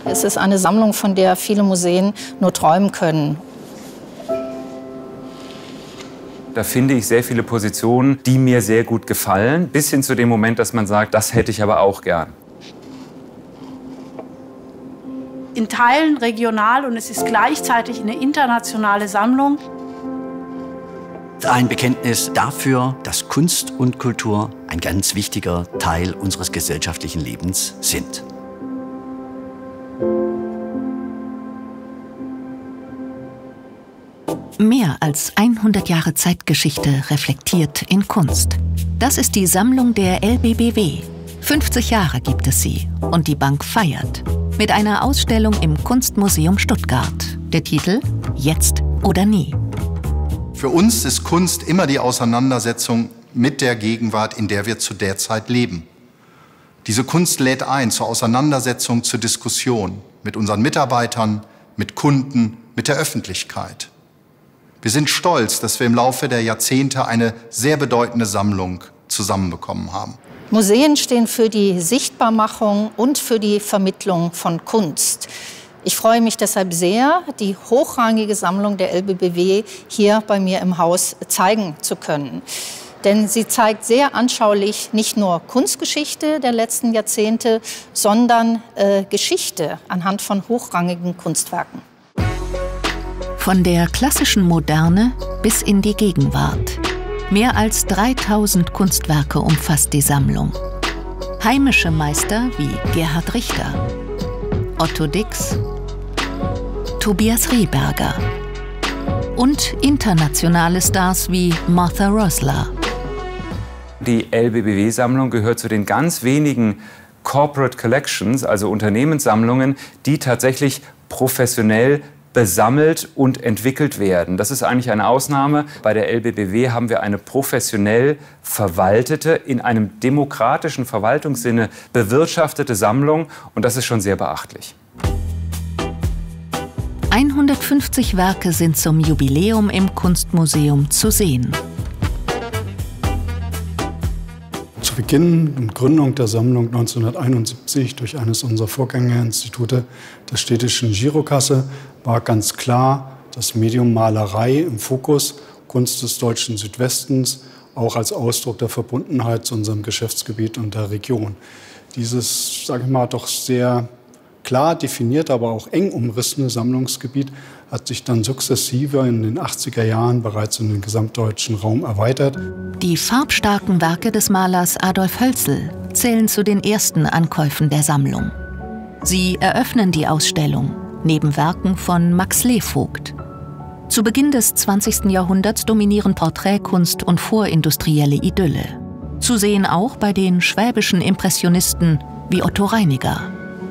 Es ist eine Sammlung, von der viele Museen nur träumen können. Da finde ich sehr viele Positionen, die mir sehr gut gefallen, bis hin zu dem Moment, dass man sagt, das hätte ich aber auch gern. In Teilen regional und es ist gleichzeitig eine internationale Sammlung. Ein Bekenntnis dafür, dass Kunst und Kultur ein ganz wichtiger Teil unseres gesellschaftlichen Lebens sind. Mehr als 100 Jahre Zeitgeschichte reflektiert in Kunst. Das ist die Sammlung der LBBW. 50 Jahre gibt es sie und die Bank feiert. Mit einer Ausstellung im Kunstmuseum Stuttgart. Der Titel »Jetzt oder nie«. Für uns ist Kunst immer die Auseinandersetzung mit der Gegenwart, in der wir zu der Zeit leben. Diese Kunst lädt ein zur Auseinandersetzung, zur Diskussion mit unseren Mitarbeitern, mit Kunden, mit der Öffentlichkeit. Wir sind stolz, dass wir im Laufe der Jahrzehnte eine sehr bedeutende Sammlung zusammenbekommen haben. Museen stehen für die Sichtbarmachung und für die Vermittlung von Kunst. Ich freue mich deshalb sehr, die hochrangige Sammlung der LBBW hier bei mir im Haus zeigen zu können. Denn sie zeigt sehr anschaulich nicht nur Kunstgeschichte der letzten Jahrzehnte, sondern Geschichte anhand von hochrangigen Kunstwerken. Von der klassischen Moderne bis in die Gegenwart. Mehr als 3000 Kunstwerke umfasst die Sammlung. Heimische Meister wie Gerhard Richter, Otto Dix, Tobias Rehberger und internationale Stars wie Martha Rosler. Die LBBW-Sammlung gehört zu den ganz wenigen Corporate Collections, also Unternehmenssammlungen, die tatsächlich professionell besammelt und entwickelt werden. Das ist eigentlich eine Ausnahme. Bei der LBBW haben wir eine professionell verwaltete, in einem demokratischen Verwaltungssinne bewirtschaftete Sammlung und das ist schon sehr beachtlich. 150 Werke sind zum Jubiläum im Kunstmuseum zu sehen. Zu Beginn und Gründung der Sammlung 1971 durch eines unserer Vorgängerinstitute der städtischen Girokasse war ganz klar das Medium Malerei im Fokus, Kunst des deutschen Südwestens, auch als Ausdruck der Verbundenheit zu unserem Geschäftsgebiet und der Region. Dieses, sage ich mal, doch sehr klar definiert, aber auch eng umrissene Sammlungsgebiet hat sich dann sukzessive in den 80er Jahren bereits in den gesamtdeutschen Raum erweitert. Die farbstarken Werke des Malers Adolf Hölzel zählen zu den ersten Ankäufen der Sammlung. Sie eröffnen die Ausstellung neben Werken von Max Levogt. Zu Beginn des 20. Jahrhunderts dominieren Porträtkunst und vorindustrielle Idylle. Zu sehen auch bei den schwäbischen Impressionisten wie Otto Reiniger.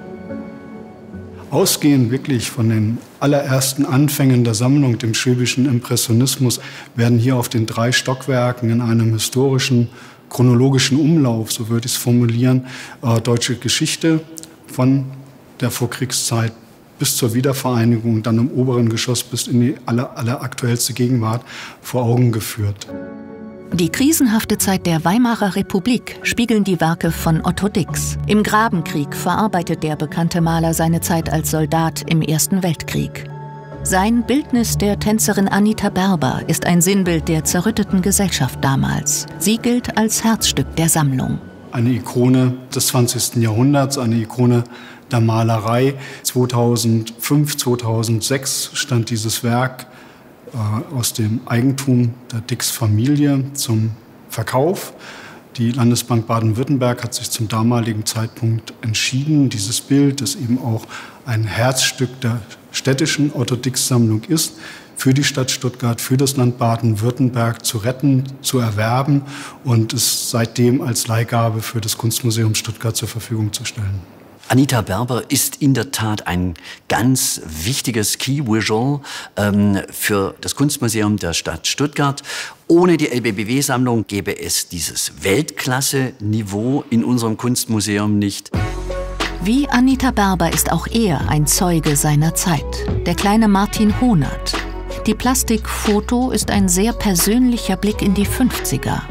Ausgehend wirklich von den allerersten Anfängen der Sammlung, dem schwäbischen Impressionismus, werden hier auf den 3 Stockwerken in einem historischen, chronologischen Umlauf, so würde ich es formulieren, deutsche Geschichte von der Vorkriegszeit bis zur Wiedervereinigung und dann im oberen Geschoss bis in die alleraktuellste Gegenwart vor Augen geführt. Die krisenhafte Zeit der Weimarer Republik spiegeln die Werke von Otto Dix. Im Grabenkrieg verarbeitet der bekannte Maler seine Zeit als Soldat im Ersten Weltkrieg. Sein Bildnis der Tänzerin Anita Berber ist ein Sinnbild der zerrütteten Gesellschaft damals. Sie gilt als Herzstück der Sammlung. Eine Ikone des 20. Jahrhunderts, eine Ikone der Malerei. 2005, 2006 stand dieses Werk aus dem Eigentum der Dix-Familie zum Verkauf. Die Landesbank Baden-Württemberg hat sich zum damaligen Zeitpunkt entschieden, dieses Bild, das eben auch ein Herzstück der städtischen Otto-Dix-Sammlung ist, für die Stadt Stuttgart, für das Land Baden-Württemberg zu retten, zu erwerben und es seitdem als Leihgabe für das Kunstmuseum Stuttgart zur Verfügung zu stellen. Anita Berber ist in der Tat ein ganz wichtiges Key-Visual für das Kunstmuseum der Stadt Stuttgart. Ohne die LBBW-Sammlung gäbe es dieses Weltklasse-Niveau in unserem Kunstmuseum nicht. Wie Anita Berber ist auch er ein Zeuge seiner Zeit, der kleine Martin Honert. Die Plastikfoto ist ein sehr persönlicher Blick in die 50er.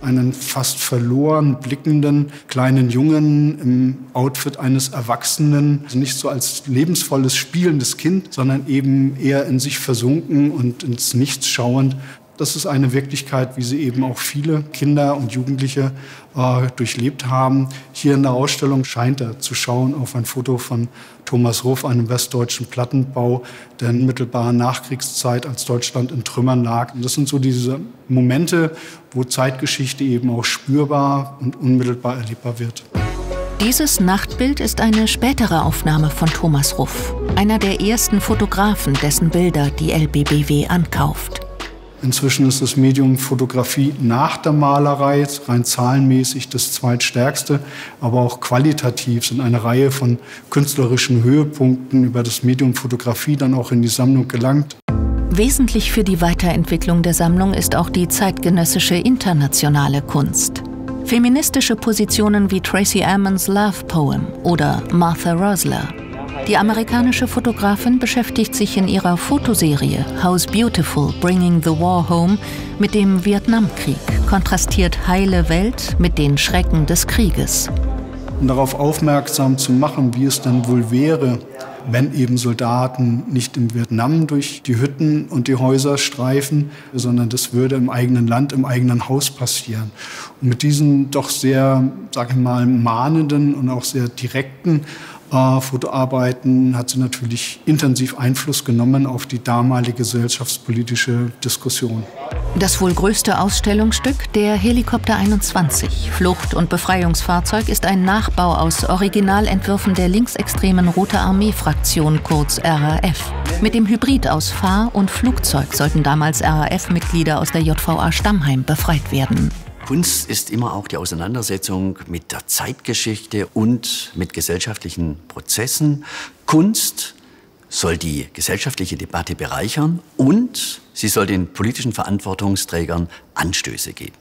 einen fast verloren blickenden kleinen Jungen im Outfit eines Erwachsenen. Also nicht so als lebensvolles, spielendes Kind, sondern eben eher in sich versunken und ins Nichts schauend. Das ist eine Wirklichkeit, wie sie eben auch viele Kinder und Jugendliche durchlebt haben. Hier in der Ausstellung scheint er zu schauen auf ein Foto von Thomas Ruff, einem westdeutschen Plattenbau der mittelbaren Nachkriegszeit, als Deutschland in Trümmern lag. Und das sind so diese Momente, wo Zeitgeschichte eben auch spürbar und unmittelbar erlebbar wird. Dieses Nachtbild ist eine spätere Aufnahme von Thomas Ruff, einer der ersten Fotografen, dessen Bilder die LBBW ankauft. Inzwischen ist das Medium Fotografie nach der Malerei rein zahlenmäßig das zweitstärkste, aber auch qualitativ sind eine Reihe von künstlerischen Höhepunkten über das Medium Fotografie dann auch in die Sammlung gelangt. Wesentlich für die Weiterentwicklung der Sammlung ist auch die zeitgenössische internationale Kunst. Feministische Positionen wie Tracy Emin's Love Poem oder Martha Rosler. Die amerikanische Fotografin beschäftigt sich in ihrer Fotoserie How's Beautiful, Bringing the War Home mit dem Vietnamkrieg, kontrastiert heile Welt mit den Schrecken des Krieges. Und darauf aufmerksam zu machen, wie es dann wohl wäre, wenn eben Soldaten nicht in Vietnam durch die Hütten und die Häuser streifen, sondern das würde im eigenen Land, im eigenen Haus passieren. Und mit diesen doch sehr, sage ich mal, mahnenden und auch sehr direkten Fotoarbeiten hat sie natürlich intensiv Einfluss genommen auf die damalige gesellschaftspolitische Diskussion. Das wohl größte Ausstellungsstück, der Helikopter 21, Flucht- und Befreiungsfahrzeug, ist ein Nachbau aus Originalentwürfen der linksextremen Rote Armee-Fraktion, kurz RAF. Mit dem Hybrid aus Fahr- und Flugzeug sollten damals RAF-Mitglieder aus der JVA Stammheim befreit werden. Kunst ist immer auch die Auseinandersetzung mit der Zeitgeschichte und mit gesellschaftlichen Prozessen. Kunst soll die gesellschaftliche Debatte bereichern und sie soll den politischen Verantwortungsträgern Anstöße geben.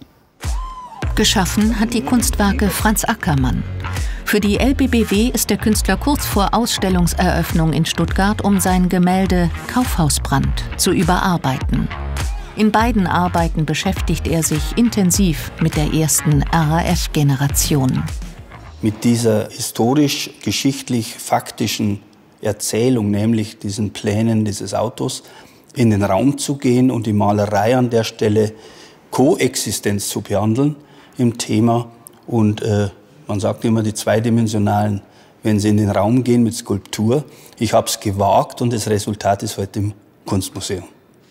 Geschaffen hat die Kunstwerke Franz Ackermann. Für die LBBW ist der Künstler kurz vor Ausstellungseröffnung in Stuttgart, um sein Gemälde Kaufhausbrand zu überarbeiten. In beiden Arbeiten beschäftigt er sich intensiv mit der ersten RAF-Generation. Mit dieser historisch-geschichtlich-faktischen Erzählung, nämlich diesen Plänen dieses Autos, in den Raum zu gehen und die Malerei an der Stelle Koexistenz zu behandeln im Thema. Und man sagt immer, die Zweidimensionalen, wenn sie in den Raum gehen mit Skulptur. Ich habe es gewagt und das Resultat ist heute im Kunstmuseum.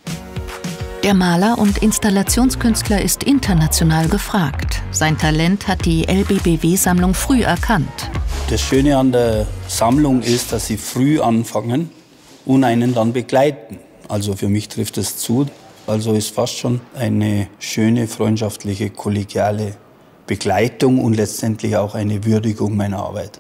Der Maler und Installationskünstler ist international gefragt. Sein Talent hat die LBBW-Sammlung früh erkannt. Das Schöne an der Sammlung ist, dass sie früh anfangen und einen dann begleiten. Also für mich trifft es zu. Also ist fast schon eine schöne, freundschaftliche, kollegiale Begleitung und letztendlich auch eine Würdigung meiner Arbeit.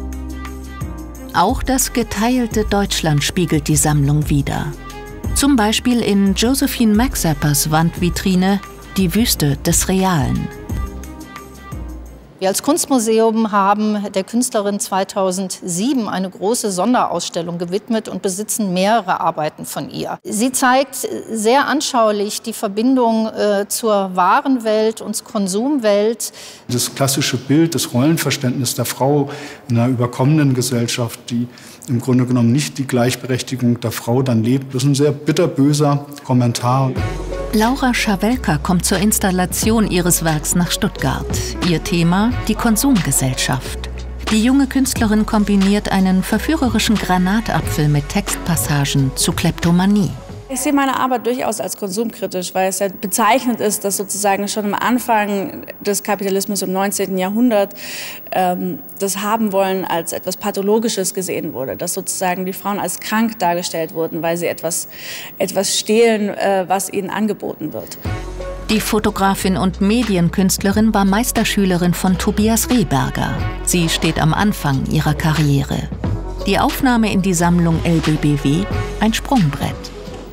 Auch das geteilte Deutschland spiegelt die Sammlung wider. Zum Beispiel in Josephine Maxappers Wandvitrine Die Wüste des Realen. Wir als Kunstmuseum haben der Künstlerin 2007 eine große Sonderausstellung gewidmet und besitzen mehrere Arbeiten von ihr. Sie zeigt sehr anschaulich die Verbindung zur wahren Welt und Konsumwelt. Das klassische Bild, das Rollenverständnis der Frau in einer überkommenen Gesellschaft, die im Grunde genommen nicht die Gleichberechtigung der Frau dann lebt, das ist ein sehr bitterböser Kommentar. Laura Schawelka kommt zur Installation ihres Werks nach Stuttgart. Ihr Thema: die Konsumgesellschaft. Die junge Künstlerin kombiniert einen verführerischen Granatapfel mit Textpassagen zu Kleptomanie. Ich sehe meine Arbeit durchaus als konsumkritisch, weil es ja bezeichnend ist, dass sozusagen schon am Anfang des Kapitalismus im 19. Jahrhundert das Haben-Wollen als etwas Pathologisches gesehen wurde, dass sozusagen die Frauen als krank dargestellt wurden, weil sie etwas stehlen, was ihnen angeboten wird. Die Fotografin und Medienkünstlerin war Meisterschülerin von Tobias Rehberger. Sie steht am Anfang ihrer Karriere. Die Aufnahme in die Sammlung LBBW ein Sprungbrett.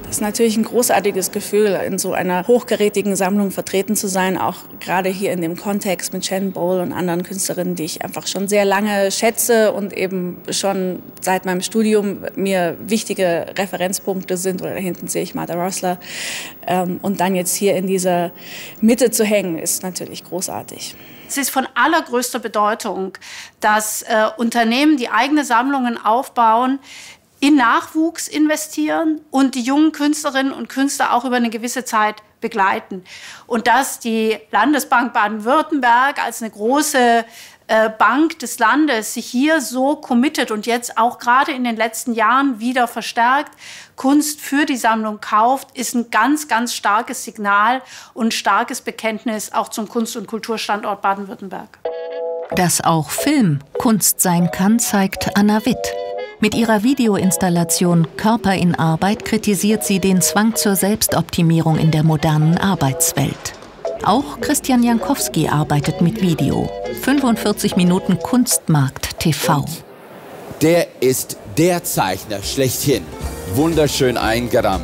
Es ist natürlich ein großartiges Gefühl, in so einer hochkarätigen Sammlung vertreten zu sein, auch gerade hier in dem Kontext mit Shannon Bowle und anderen Künstlerinnen, die ich einfach schon sehr lange schätze und eben schon seit meinem Studium mir wichtige Referenzpunkte sind. Oder da hinten sehe ich Martha Rosler. Und dann jetzt hier in dieser Mitte zu hängen, ist natürlich großartig. Es ist von allergrößter Bedeutung, dass Unternehmen, die eigene Sammlungen aufbauen, in Nachwuchs investieren und die jungen Künstlerinnen und Künstler auch über eine gewisse Zeit begleiten. Und dass die Landesbank Baden-Württemberg als eine große Bank des Landes sich hier so committet und jetzt auch gerade in den letzten Jahren wieder verstärkt Kunst für die Sammlung kauft, ist ein ganz, ganz starkes Signal und ein starkes Bekenntnis auch zum Kunst- und Kulturstandort Baden-Württemberg. Dass auch Film Kunst sein kann, zeigt Anna Witt. Mit ihrer Videoinstallation Körper in Arbeit kritisiert sie den Zwang zur Selbstoptimierung in der modernen Arbeitswelt. Auch Christian Jankowski arbeitet mit Video. 45 Minuten Kunstmarkt TV. Der ist der Zeichner schlechthin. Wunderschön eingerahmt.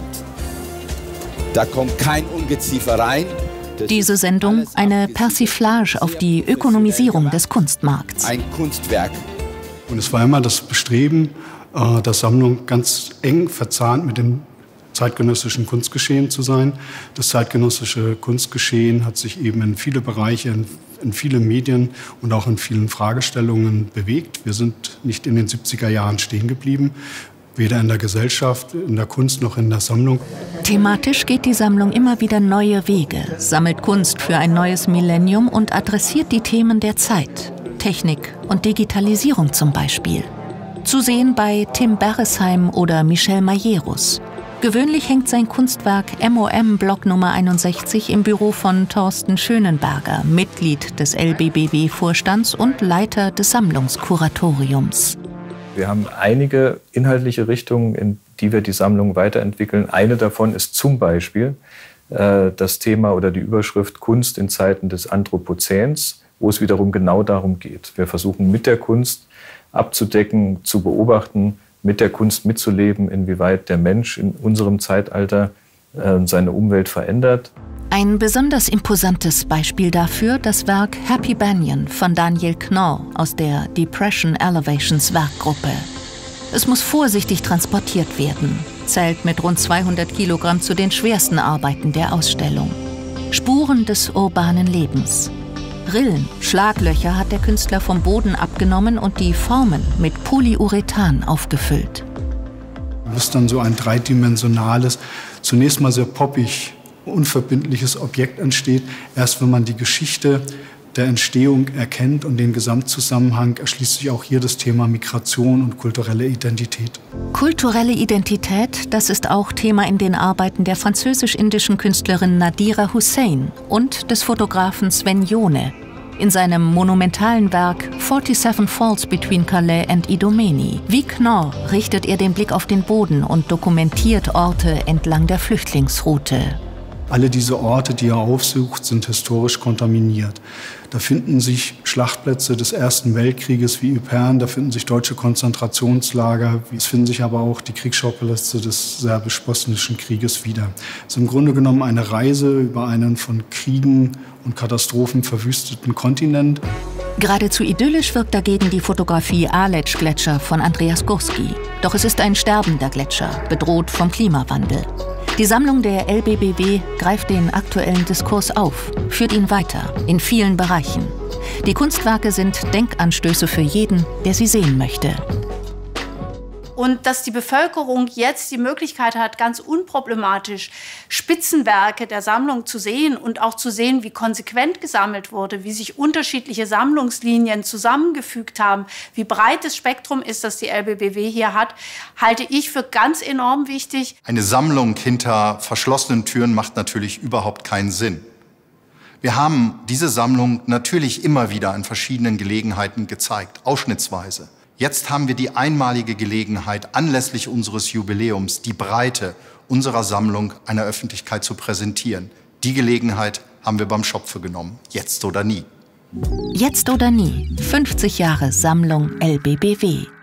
Da kommt kein Ungeziefer rein. Diese Sendung eine Persiflage auf die Ökonomisierung des Kunstmarkts. Ein Kunstwerk. Und es war immer das Bestreben, dass Sammlung ganz eng verzahnt mit dem zeitgenössischen Kunstgeschehen zu sein. Das zeitgenössische Kunstgeschehen hat sich eben in viele Bereiche, in viele Medien und auch in vielen Fragestellungen bewegt. Wir sind nicht in den 70er Jahren stehen geblieben, weder in der Gesellschaft, in der Kunst noch in der Sammlung. Thematisch geht die Sammlung immer wieder neue Wege, sammelt Kunst für ein neues Millennium und adressiert die Themen der Zeit. Technik und Digitalisierung zum Beispiel. Zu sehen bei Tim Beresheim oder Michel Majerus. Gewöhnlich hängt sein Kunstwerk MOM Block Nummer 61 im Büro von Thorsten Schönenberger, Mitglied des LBBW-Vorstands und Leiter des Sammlungskuratoriums. Wir haben einige inhaltliche Richtungen, in die wir die Sammlung weiterentwickeln. Eine davon ist zum Beispiel das Thema oder die Überschrift Kunst in Zeiten des Anthropozäns, wo es wiederum genau darum geht. Wir versuchen mit der Kunst abzudecken, zu beobachten, mit der Kunst mitzuleben, inwieweit der Mensch in unserem Zeitalter seine Umwelt verändert. Ein besonders imposantes Beispiel dafür das Werk Happy Banyan von Daniel Knorr aus der Depression Elevations Werkgruppe. Es muss vorsichtig transportiert werden, zählt mit rund 200 Kilogramm zu den schwersten Arbeiten der Ausstellung. Spuren des urbanen Lebens. Rillen, Schlaglöcher hat der Künstler vom Boden abgenommen und die Formen mit Polyurethan aufgefüllt. Das ist dann so ein dreidimensionales, zunächst mal sehr poppig, unverbindliches Objekt entsteht. Erst wenn man die Geschichte der Entstehung erkennt und den Gesamtzusammenhang, erschließt sich auch hier das Thema Migration und kulturelle Identität. Kulturelle Identität, das ist auch Thema in den Arbeiten der französisch-indischen Künstlerin Nadira Hussein und des Fotografen Sven Jone. In seinem monumentalen Werk 47 Falls Between Calais and Idomeni. Wie Knorr richtet er den Blick auf den Boden und dokumentiert Orte entlang der Flüchtlingsroute. Alle diese Orte, die er aufsucht, sind historisch kontaminiert. Da finden sich Schlachtplätze des Ersten Weltkrieges wie Ypern, da finden sich deutsche Konzentrationslager, es finden sich aber auch die Kriegsschauplätze des Serbisch-Bosnischen Krieges wieder. Es ist im Grunde genommen eine Reise über einen von Kriegen und Katastrophen verwüsteten Kontinent. Geradezu idyllisch wirkt dagegen die Fotografie Aletsch-Gletscher von Andreas Gursky. Doch es ist ein sterbender Gletscher, bedroht vom Klimawandel. Die Sammlung der LBBW greift den aktuellen Diskurs auf, führt ihn weiter, in vielen Bereichen. Die Kunstwerke sind Denkanstöße für jeden, der sie sehen möchte. Und dass die Bevölkerung jetzt die Möglichkeit hat, ganz unproblematisch Spitzenwerke der Sammlung zu sehen und auch zu sehen, wie konsequent gesammelt wurde, wie sich unterschiedliche Sammlungslinien zusammengefügt haben, wie breit das Spektrum ist, das die LBBW hier hat, halte ich für ganz enorm wichtig. Eine Sammlung hinter verschlossenen Türen macht natürlich überhaupt keinen Sinn. Wir haben diese Sammlung natürlich immer wieder an verschiedenen Gelegenheiten gezeigt, ausschnittsweise. Jetzt haben wir die einmalige Gelegenheit, anlässlich unseres Jubiläums die Breite unserer Sammlung einer Öffentlichkeit zu präsentieren. Die Gelegenheit haben wir beim Schopfe genommen. Jetzt oder nie. Jetzt oder nie. 50 Jahre Sammlung LBBW.